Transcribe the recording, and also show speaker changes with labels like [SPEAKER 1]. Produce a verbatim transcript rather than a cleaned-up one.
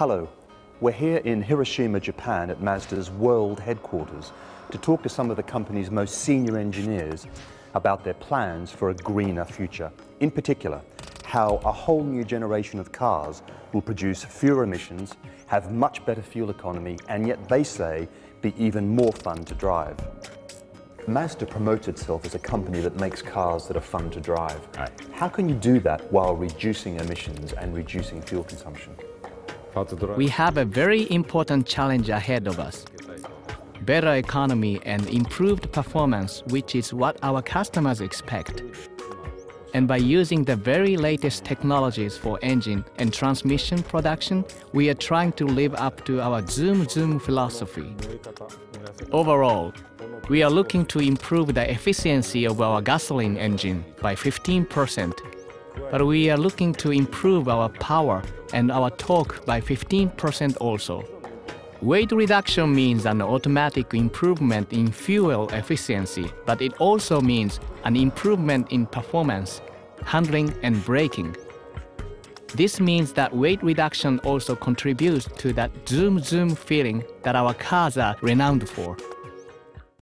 [SPEAKER 1] Hello, we're here in Hiroshima, Japan at Mazda's world headquarters to talk to some of the company's most senior engineers about their plans for a greener future. In particular, how a whole new generation of cars will produce fewer emissions, have much better fuel economy, and yet they say be even more fun to drive. Mazda promotes itself as a company that makes cars that are fun to drive.
[SPEAKER 2] Right.
[SPEAKER 1] How can you do that while reducing emissions and reducing fuel consumption?
[SPEAKER 3] We have a very important challenge ahead of us. Better economy and improved performance, which is what our customers expect. And by using the very latest technologies for engine and transmission production, we are trying to live up to our Zoom Zoom philosophy. Overall, we are looking to improve the efficiency of our gasoline engine by fifteen percent. But we are looking to improve our power and our torque by fifteen percent also. Weight reduction means an automatic improvement in fuel efficiency, but it also means an improvement in performance, handling and braking. This means that weight reduction also contributes to that zoom zoom feeling that our cars are renowned for.